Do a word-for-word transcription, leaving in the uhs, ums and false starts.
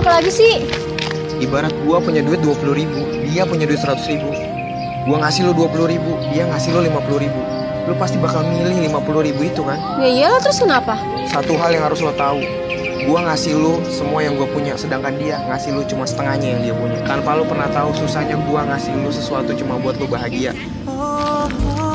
apa lagi sih? Ibarat gua punya duit dua puluh ribu, dia punya duit seratus ribu. Gua ngasih lu dua puluh ribu, dia ngasih lu lima puluh ribu. Lu pasti bakal milih lima puluh ribu itu kan? Ya iyalah, terus kenapa? Satu hal yang harus lo tahu, gua ngasih lu semua yang gua punya, sedangkan dia ngasih lu cuma setengahnya yang dia punya. Tanpa lu pernah tahu susahnya gua ngasih lu sesuatu cuma buat lu bahagia.